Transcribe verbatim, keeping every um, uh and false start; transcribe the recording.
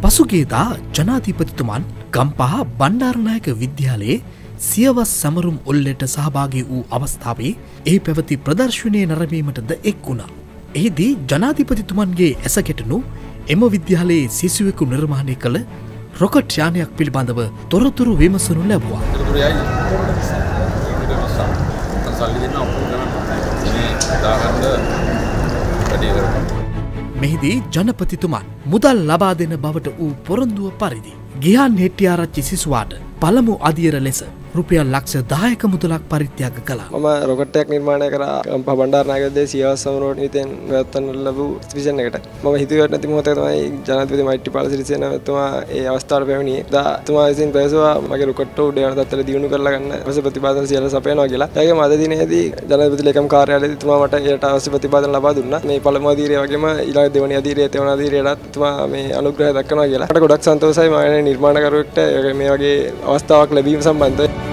පසුගියදා ජනාධිපතිතුමන් ගම්පහ බණ්ඩාරනායක විද්‍යාලයේ සියවස් සමරුම් උල්ලේට සහභාගී වූ අවස්ථාවේ එහි පැවති ප්‍රදර්ශනයේ නැරඹීමටද එක් වුණා. එහිදී ජනාධිපතිතුමන්ගේ ඇසකෙටනු එම විද්‍යාලයේ සිසුවෙකු නිර්මාණය කළ රොකට් යානයක් පිළිබඳව තොරතුරු විමසනු ලැබුවා. මෙහිදී ජනපතිතුමන් මුදල් ලබා දෙන බවට වූ පොරොන්දුව පරිදි ගිහාන් හෙට්ටිආරච්චි සිසුවාට පළමු අදියර ලෙස රුපියල් ලක්ෂ දහයක මුදලක් පරිත්‍යාග කළා. මම රොකට් එකක් නිර්මාණය කරා ගම්පහ බණ්ඩාරනායක විද්‍යාලයේ සියවස් සමරුවට නිතෙන් වැවැත්වන්න ලැබූ එක්සිබිෂන් එකට. මම හිතුවේ නැති මොහොතේ තමයි ජනාධිපති මෛත්‍රීපාල සිරිසේන මහත්මයා ඒ අවස්ථාවට පැමිණියේ. දා තුමා විසින් පැවසුවා මගේ රොකට් උඩ යන තත්ත්වයට දියුණු කරලා ගන්න අවශ්‍ය ප්‍රතිපාදන සියල්ල සපයනවා කියලා. ඒගොම අද දිනේදී ජනාධිපති ලේකම් කාර්යාලයේදී තුමා මට ඒට අවශ්‍ය ප්‍රතිපාදන ලබා දුන්නා. මේ පළමු අදියරේ වගේම ඊළඟ දෙවැනි අදියරේ තෙවන අදියරේට තුමා මේ අනුග්‍රහය දක්වනවා කියලා. මට ගොඩක් සන්තෝෂයි මම නිර්මාණකරුවෙක්ට මේ වගේ අවස්ථාවක් ලැබීම සම්බන්ධව.